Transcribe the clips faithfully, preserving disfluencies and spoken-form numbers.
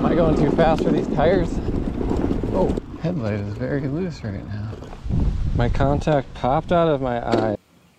Am I going too fast for these tires? Oh, headlight is very loose right now. My contact popped out of my eye.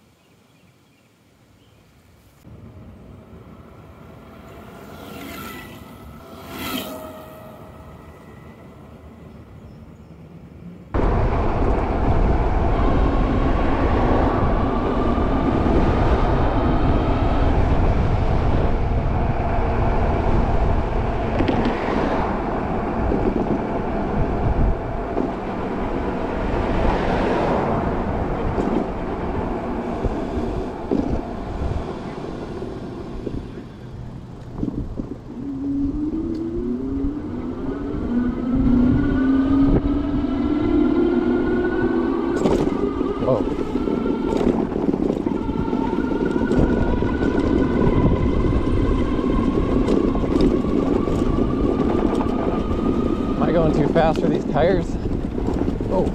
Going too fast for these tires. Oh.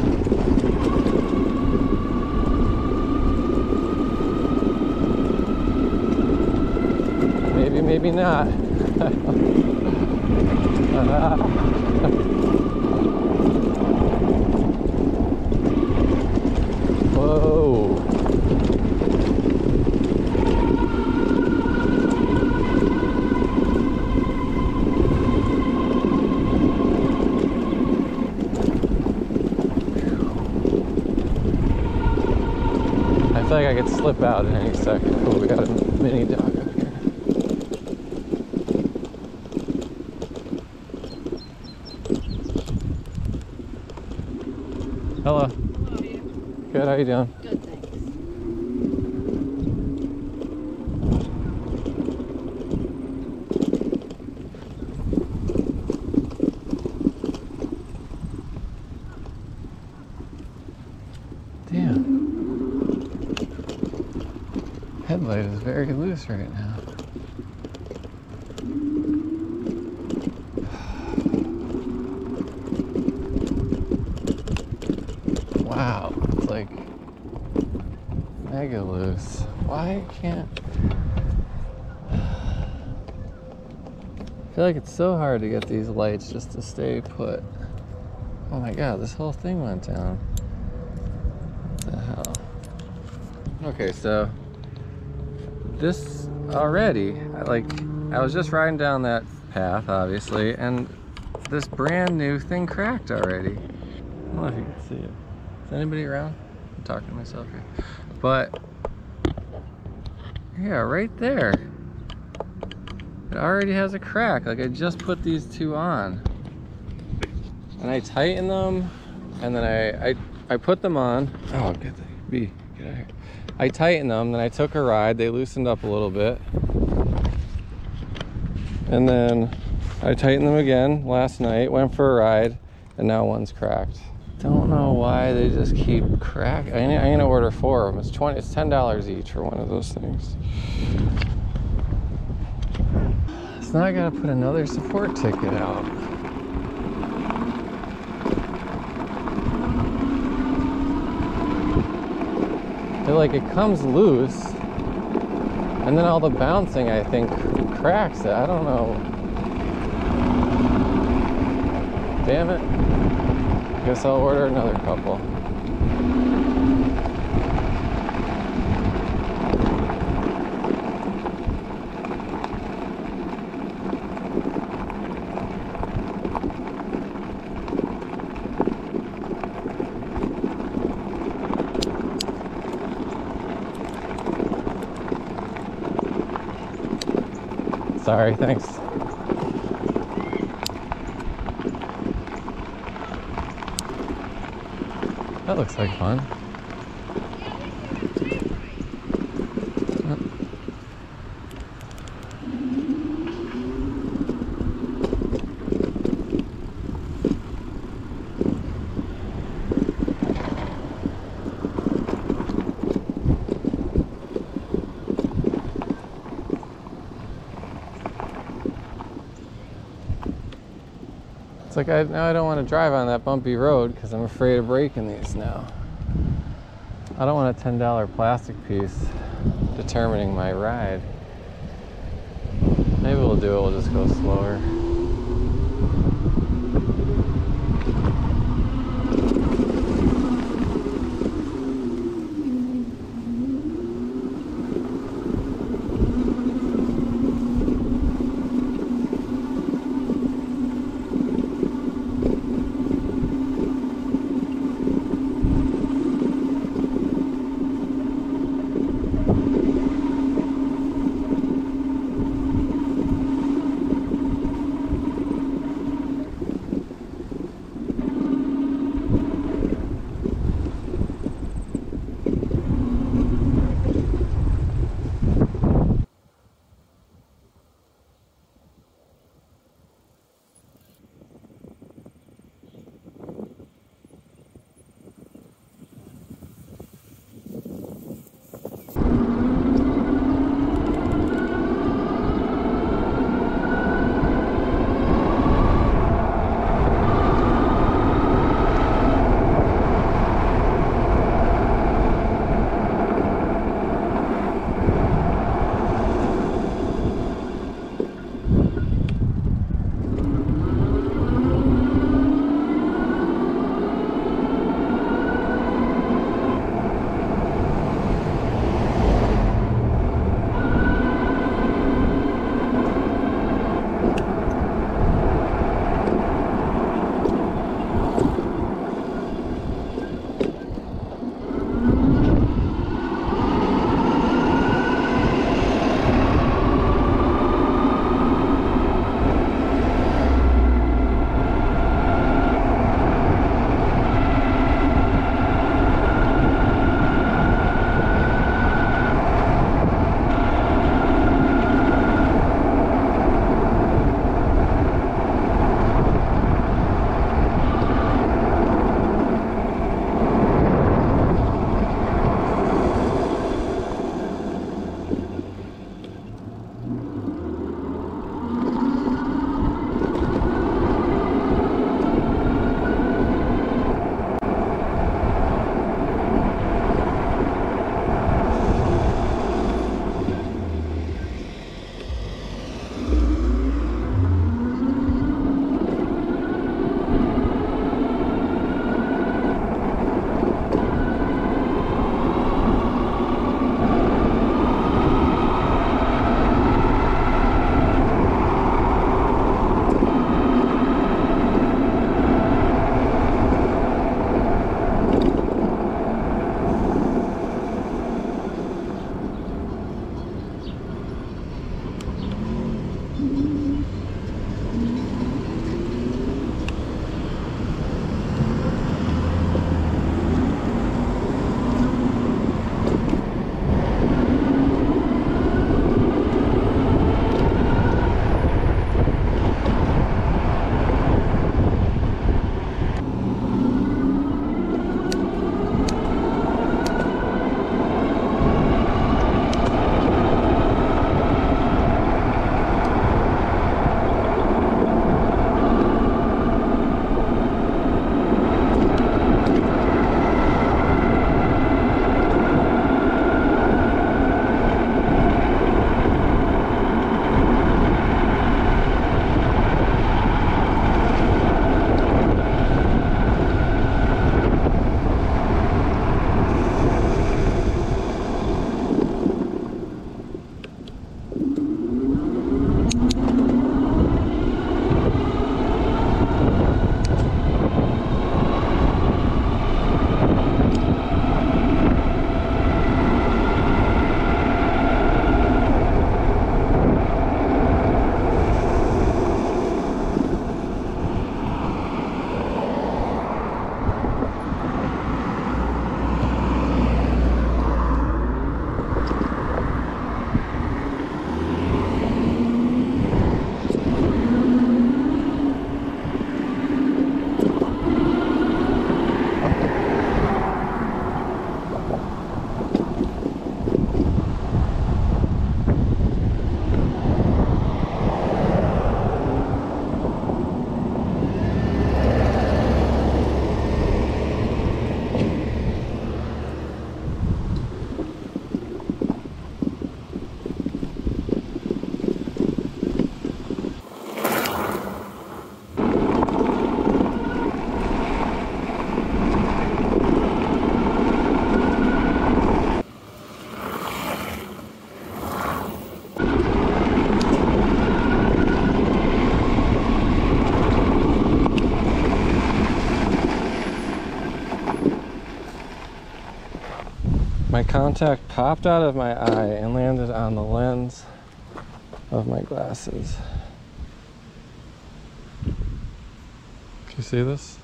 Maybe, maybe not. Whoa. I feel like I could slip out in any second. Oh, we got a mini dog up here. Hello. How are you? Good, how you doing? Good, thanks. Damn. Headlight is very loose right now. Wow, it's like mega loose. Why can't... I feel like it's so hard to get these lights just to stay put. Oh my god, this whole thing went down. What the hell? Okay, so this already, I like, I was just riding down that path, obviously, and this brand new thing cracked already. I don't know if you can see it. Is anybody around? I'm talking to myself here. But, yeah, right there. It already has a crack. Like, I just put these two on. And I tightened them, and then I, I, I put them on. Oh, good thing. B, get out of here. I tightened them, then I took a ride. They loosened up a little bit. And then I tightened them again last night, went for a ride, and now one's cracked. Don't know why they just keep cracking. I'm gonna order four of them. It's twenty. It's ten dollars each for one of those things. So now I gotta put another support ticket out. It, like, it comes loose, and then all the bouncing, I think, cracks it. I don't know. Damn it. Guess I'll order another couple. Sorry, thanks. That looks like fun. It's like I, now I don't want to drive on that bumpy road because I'm afraid of breaking these now. I don't want a ten dollar plastic piece determining my ride. Maybe we'll do it, we'll just go slower. my contact popped out of my eye and landed on the lens of my glasses. Can you see this?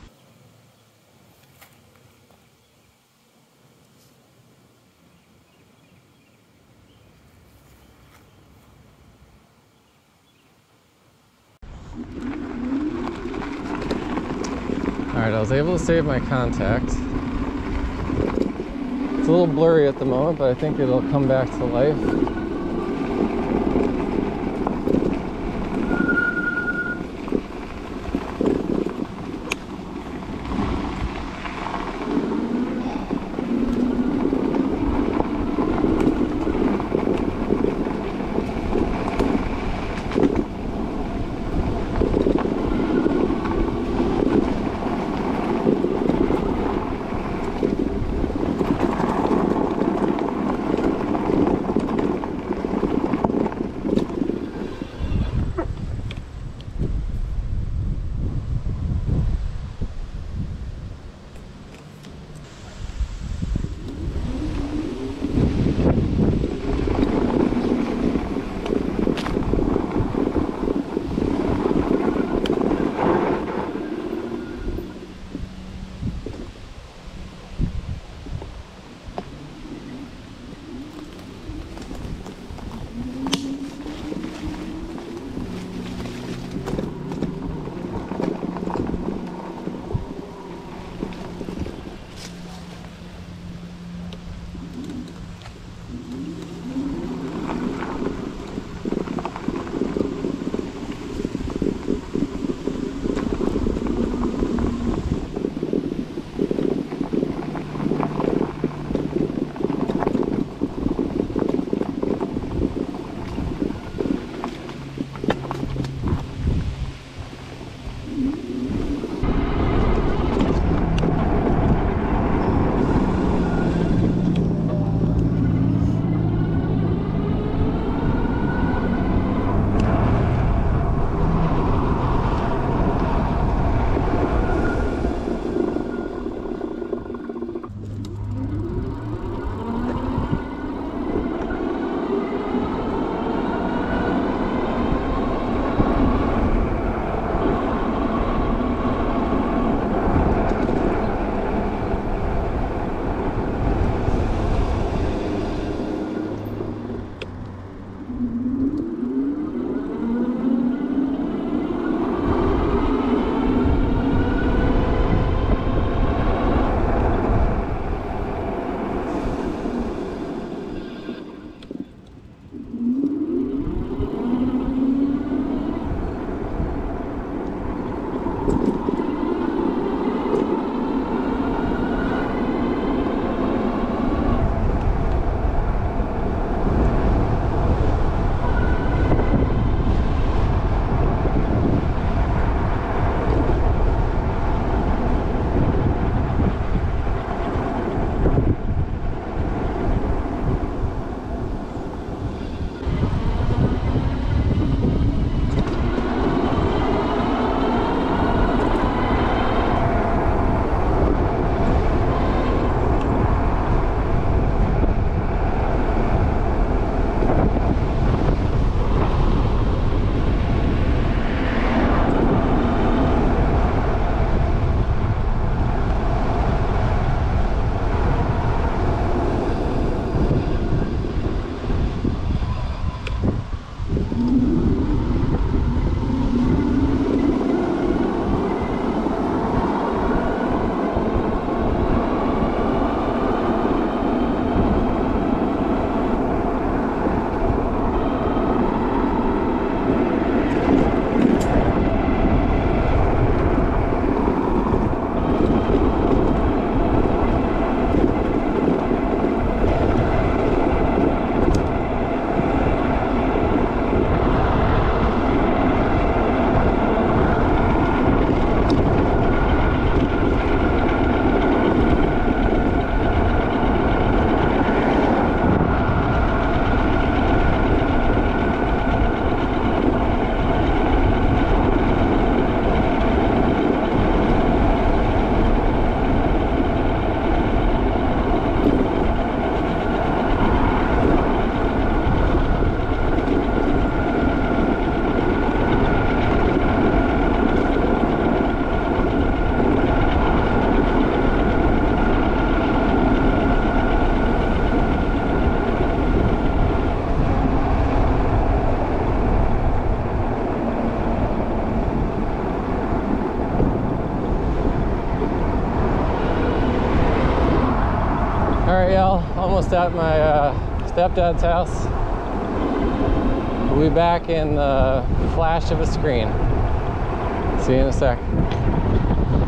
Alright, I was able to save my contact. It's a little blurry at the moment, but I think it'll come back to life. almost at my uh, stepdad's house. We'll be back in the flash of a screen. See you in a sec.